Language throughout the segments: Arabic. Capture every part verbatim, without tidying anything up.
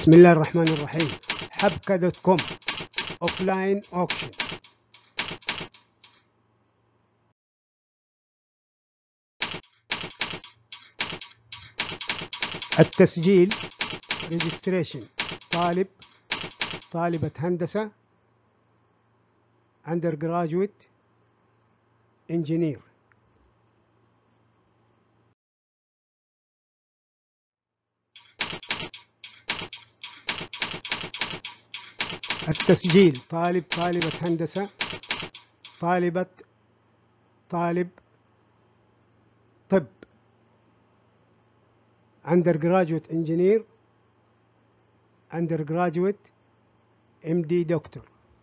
بسم الله الرحمن الرحيم. حبكة دوت كوم أوفلاين أوكشن. التسجيل ريجستريشن طالب طالبة هندسة undergraduate engineer. التسجيل طالب طالبة هندسة طالبة طالب طب undergraduate engineer undergraduate إم دي دكتور.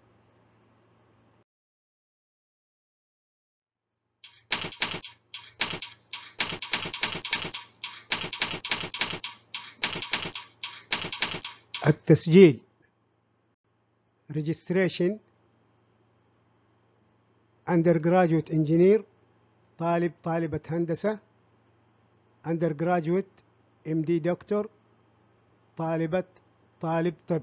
التسجيل registration undergraduate engineer طالب طالبة هندسة undergraduate إم دي دكتور طالبة طالب طب.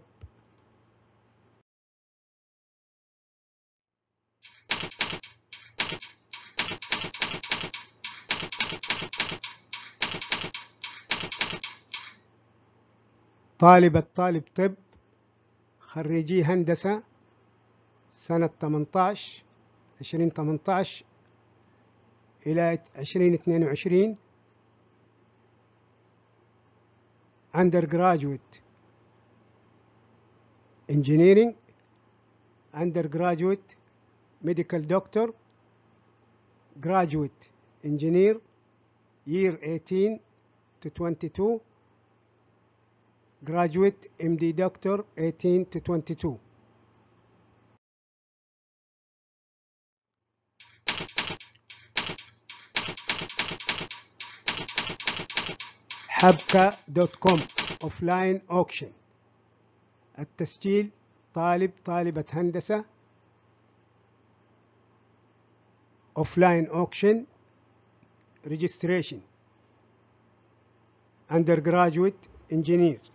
طالبة طالب طب خريجي هندسة سنة ثمانية عشر عشرين ثمانية عشر إلى عشرين اثنين وعشرين undergraduate engineering undergraduate medical doctor graduate engineer year eighteen to twenty-two graduate إم دي doctor eighteen to twenty-two. حبكة دوت كوم أوفلاين أوكشن. التسجيل طالب طالبة هندسة أوفلاين أوكشن registration undergraduate engineers.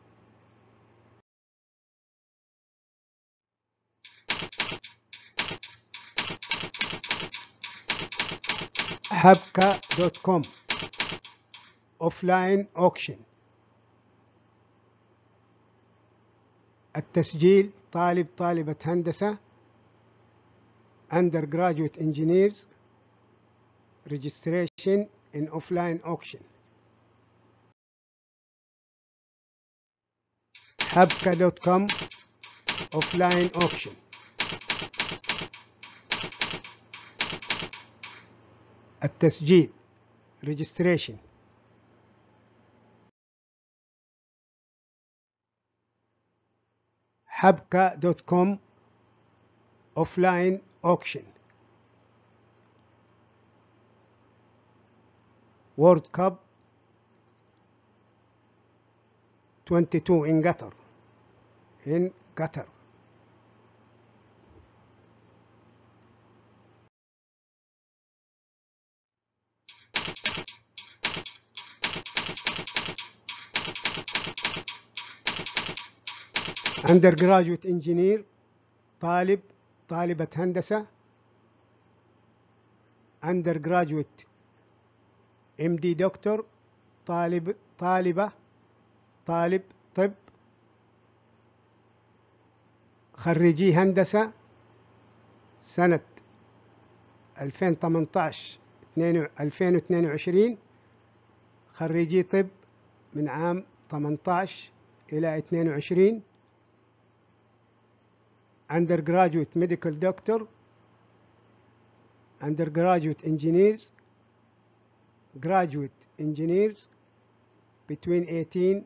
حبكة دوت كوم أوفلاين أوكشن. التسجيل طالب طالبة هندسة undergraduate engineers registration in offline auction. حبكة دوت كوم offline auction. التسجيل registration حبكة دوت كوم offline auction. World Cup twenty-two in Qatar in Qatar. undergraduate engineer طالب طالبة هندسة undergraduate إم دي دكتور طالب طالبة طالب طب خريجي هندسة سنة ألفين وثمانية عشر ألفين واثنين وعشرين خريجي طب من عام ثمانية عشر إلى اثنين وعشرين undergraduate medical doctor undergraduate engineers graduate engineers between eighteen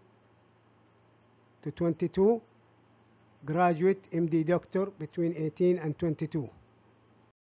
to twenty-two graduate إم دي doctor between eighteen and twenty-two.